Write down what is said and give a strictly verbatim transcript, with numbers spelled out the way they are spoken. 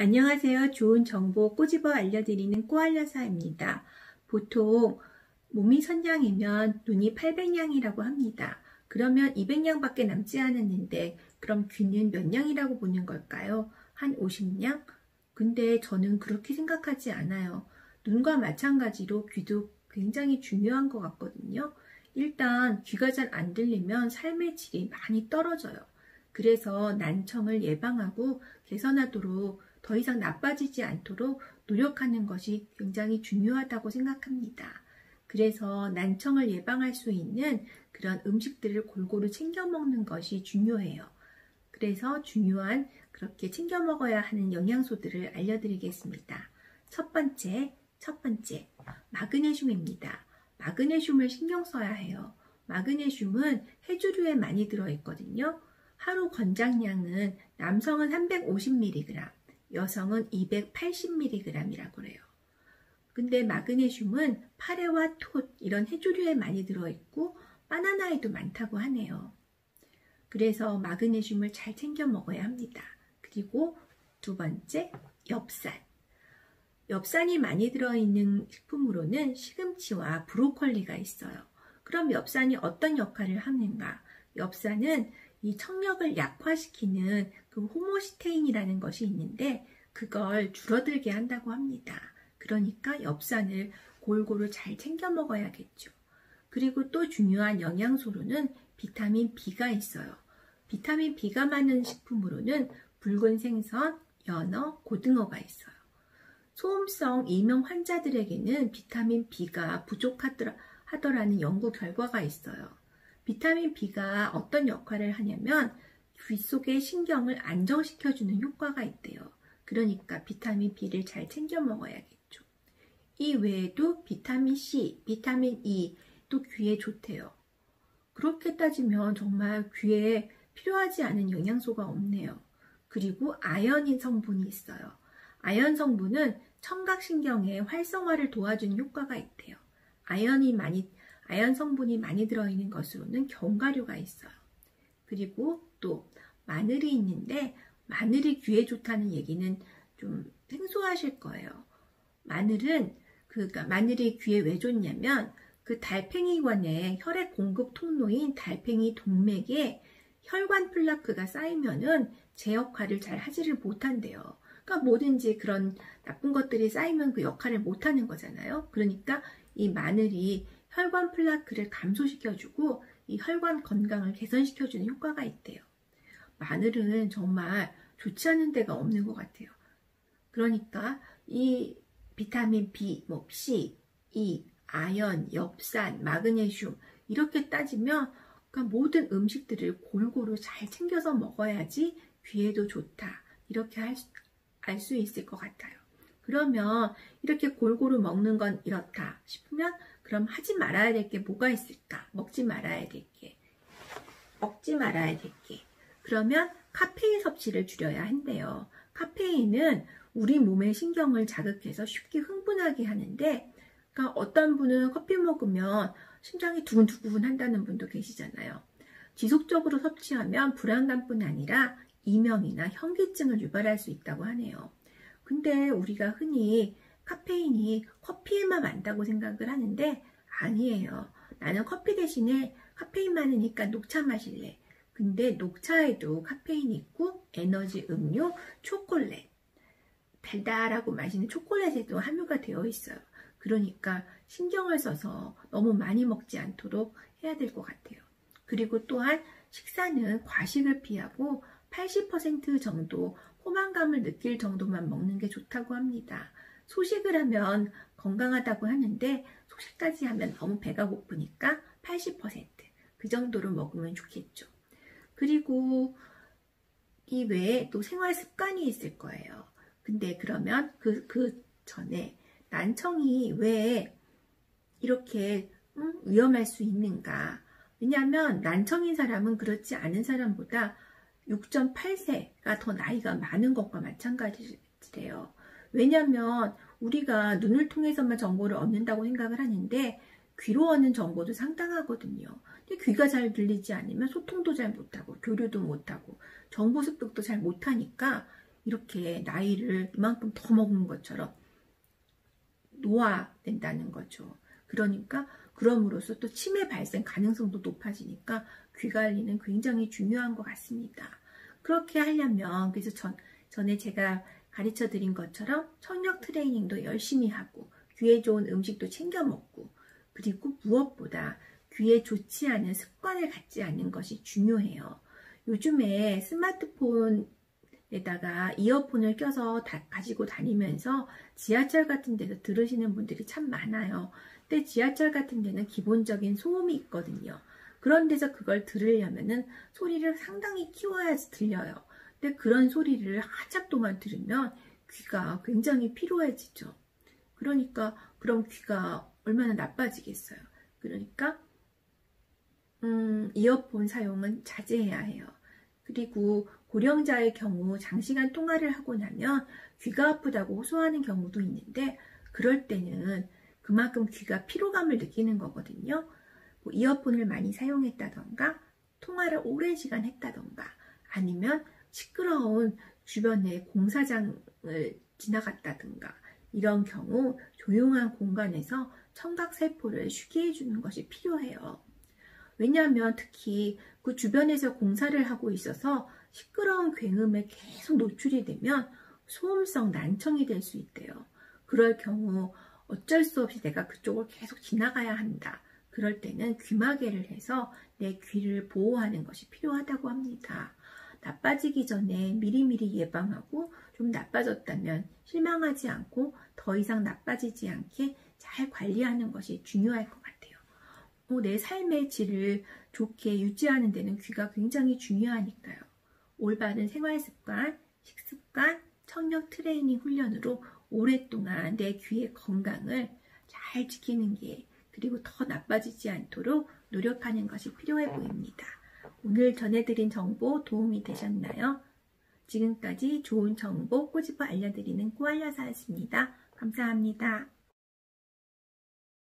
안녕하세요. 좋은 정보 꼬집어 알려드리는 꼬알려사입니다. 보통 몸이 천 냥이면 눈이 팔백 냥이라고 합니다. 그러면 이백 냥밖에 남지 않았는데 그럼 귀는 몇 냥이라고 보는 걸까요? 한 오십 냥? 근데 저는 그렇게 생각하지 않아요. 눈과 마찬가지로 귀도 굉장히 중요한 것 같거든요. 일단 귀가 잘 안 들리면 삶의 질이 많이 떨어져요. 그래서 난청을 예방하고 개선하도록 더 이상 나빠지지 않도록 노력하는 것이 굉장히 중요하다고 생각합니다. 그래서 난청을 예방할 수 있는 그런 음식들을 골고루 챙겨 먹는 것이 중요해요. 그래서 중요한 그렇게 챙겨 먹어야 하는 영양소들을 알려드리겠습니다. 첫 번째, 첫 번째, 마그네슘입니다. 마그네슘을 신경 써야 해요. 마그네슘은 해조류에 많이 들어있거든요. 하루 권장량은 남성은 삼백오십 밀리그램, 여성은 이백팔십 밀리그램이라고 해요. 근데 마그네슘은 파래와 톳 이런 해조류에 많이 들어있고 바나나에도 많다고 하네요. 그래서 마그네슘을 잘 챙겨 먹어야 합니다. 그리고 두 번째, 엽산. 엽산이 많이 들어있는 식품으로는 시금치와 브로콜리가 있어요. 그럼 엽산이 어떤 역할을 하는가? 엽산은 이 청력을 약화시키는 그 호모시테인이라는 것이 있는데 그걸 줄어들게 한다고 합니다. 그러니까 엽산을 골고루 잘 챙겨 먹어야겠죠. 그리고 또 중요한 영양소로는 비타민 B가 있어요. 비타민 B가 많은 식품으로는 붉은 생선, 연어, 고등어가 있어요. 소음성 이명 환자들에게는 비타민 B가 부족하더라는 연구 결과가 있어요. 비타민 B가 어떤 역할을 하냐면 귀 속의 신경을 안정시켜주는 효과가 있대요. 그러니까 비타민 B를 잘 챙겨 먹어야겠죠. 이 외에도 비타민 C, 비타민 E 또 귀에 좋대요. 그렇게 따지면 정말 귀에 필요하지 않은 영양소가 없네요. 그리고 아연인 성분이 있어요. 아연 성분은 청각신경의 활성화를 도와주는 효과가 있대요. 아연이 많이, 아연 성분이 많이 들어있는 것으로는 견과류가 있어요. 그리고 또 마늘이 있는데 마늘이 귀에 좋다는 얘기는 좀 생소하실 거예요. 마늘은 그러니까 마늘이 귀에 왜 좋냐면 그 달팽이관의 혈액 공급 통로인 달팽이 동맥에 혈관 플라크가 쌓이면은 제 역할을 잘 하지를 못한대요. 그러니까 뭐든지 그런 나쁜 것들이 쌓이면 그 역할을 못하는 거잖아요. 그러니까 이 마늘이 혈관 플라크를 감소시켜주고 이 혈관 건강을 개선시켜주는 효과가 있대요. 마늘은 정말 좋지 않은 데가 없는 것 같아요. 그러니까 이 비타민 B, 뭐 C, E, 아연, 엽산, 마그네슘 이렇게 따지면 그러니까 모든 음식들을 골고루 잘 챙겨서 먹어야지 귀에도 좋다. 이렇게 할 수, 알 수 있을 것 같아요. 그러면 이렇게 골고루 먹는 건 이렇다 싶으면 그럼 하지 말아야 될 게 뭐가 있을까? 먹지 말아야 될 게. 먹지 말아야 될 게. 그러면 카페인 섭취를 줄여야 한대요. 카페인은 우리 몸의 신경을 자극해서 쉽게 흥분하게 하는데 그러니까 어떤 분은 커피 먹으면 심장이 두근두근 한다는 분도 계시잖아요. 지속적으로 섭취하면 불안감뿐 아니라 이명이나 현기증을 유발할 수 있다고 하네요. 근데 우리가 흔히 카페인이 커피에만 많다고 생각을 하는데 아니에요. 나는 커피 대신에 카페인 많으니까 녹차 마실래. 근데 녹차에도 카페인이 있고 에너지 음료, 초콜릿, 달달하고 맛있는 초콜릿에도 함유가 되어 있어요. 그러니까 신경을 써서 너무 많이 먹지 않도록 해야 될 것 같아요. 그리고 또한 식사는 과식을 피하고 팔십 퍼센트 정도 포만감을 느낄 정도만 먹는 게 좋다고 합니다. 소식을 하면 건강하다고 하는데 소식까지 하면 너무 배가 고프니까 팔십 퍼센트 그 정도로 먹으면 좋겠죠. 그리고 이 외에 또 생활 습관이 있을 거예요. 근데 그러면 그, 그 전에 난청이 왜 이렇게 음, 위험할 수 있는가? 왜냐하면 난청인 사람은 그렇지 않은 사람보다 육 점 팔 세가 더 나이가 많은 것과 마찬가지래요. 왜냐하면 우리가 눈을 통해서만 정보를 얻는다고 생각을 하는데 귀로 얻는 정보도 상당하거든요. 근데 귀가 잘 들리지 않으면 소통도 잘 못하고 교류도 못하고 정보 습득도 잘 못하니까 이렇게 나이를 이만큼 더 먹은 것처럼 노화된다는 거죠. 그러니까 그럼으로써 또 치매 발생 가능성도 높아지니까 귀 관리는 굉장히 중요한 것 같습니다. 그렇게 하려면 그래서 전, 전에 제가 가르쳐 드린 것처럼 청력 트레이닝도 열심히 하고 귀에 좋은 음식도 챙겨 먹고 그리고 무엇보다 귀에 좋지 않은 습관을 갖지 않는 것이 중요해요. 요즘에 스마트폰에다가 이어폰을 껴서 다 가지고 다니면서 지하철 같은 데서 들으시는 분들이 참 많아요. 근데 지하철 같은 데는 기본적인 소음이 있거든요. 그런 데서 그걸 들으려면은 소리를 상당히 키워야지 들려요. 근데 그런 소리를 한참 동안 들으면 귀가 굉장히 피로해지죠. 그러니까 그럼 귀가 얼마나 나빠지겠어요. 그러니까 음, 이어폰 사용은 자제해야 해요. 그리고 고령자의 경우 장시간 통화를 하고 나면 귀가 아프다고 호소하는 경우도 있는데 그럴 때는 그만큼 귀가 피로감을 느끼는 거거든요. 뭐 이어폰을 많이 사용했다던가 통화를 오랜 시간 했다던가 아니면 시끄러운 주변에 공사장을 지나갔다든가 이런 경우 조용한 공간에서 청각세포를 쉬게 해주는 것이 필요해요. 왜냐하면 특히 그 주변에서 공사를 하고 있어서 시끄러운 굉음에 계속 노출이 되면 소음성 난청이 될 수 있대요. 그럴 경우 어쩔 수 없이 내가 그쪽을 계속 지나가야 한다. 그럴 때는 귀마개를 해서 내 귀를 보호하는 것이 필요하다고 합니다. 나빠지기 전에 미리미리 예방하고 좀 나빠졌다면 실망하지 않고 더 이상 나빠지지 않게 잘 관리하는 것이 중요할 것 같아요. 내 삶의 질을 좋게 유지하는 데는 귀가 굉장히 중요하니까요. 올바른 생활습관, 식습관, 청력 트레이닝 훈련으로 오랫동안 내 귀의 건강을 잘 지키는 게 그리고 더 나빠지지 않도록 노력하는 것이 필요해 보입니다. 오늘 전해드린 정보 도움이 되셨나요? 지금까지 좋은 정보 꼬집어 알려드리는 꼬알려사였습니다. 감사합니다.